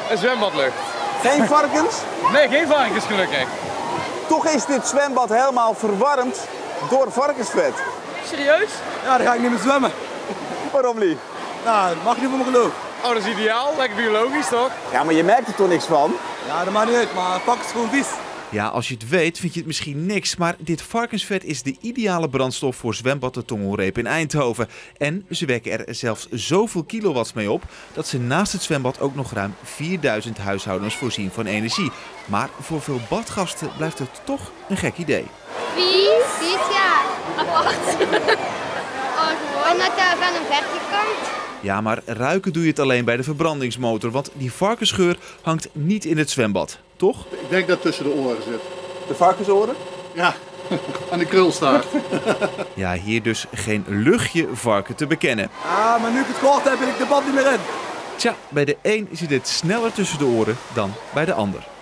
Een zwembadlucht. Geen varkens? Nee, geen varkens gelukkig. Toch is dit zwembad helemaal verwarmd door varkensvet. Serieus? Ja, dan ga ik niet meer zwemmen. Waarom niet? Nou, dat mag niet voor mijn geloof. Oh, dat is ideaal. Lekker biologisch, toch? Ja, maar je merkt er toch niks van? Ja, dat maakt niet uit, maar pak is gewoon vies. Ja, als je het weet, vind je het misschien niks, maar dit varkensvet is de ideale brandstof voor zwembad de Tongelreep in Eindhoven. En ze wekken er zelfs zoveel kilowatts mee op, dat ze naast het zwembad ook nog ruim 4000 huishoudens voorzien van energie. Maar voor veel badgasten blijft het toch een gek idee. Vies, ja. Apart. Omdat daar van een vertikant. Ja, maar ruiken doe je het alleen bij de verbrandingsmotor, want die varkensgeur hangt niet in het zwembad, toch? Ik denk dat tussen de oren zit. De varkensoren? Ja, aan de krulstaart. Ja, hier dus geen luchtje varken te bekennen. Ah, maar nu ik het gehoord heb, ben ik de bad niet meer in. Tja, bij de een zit het sneller tussen de oren dan bij de ander.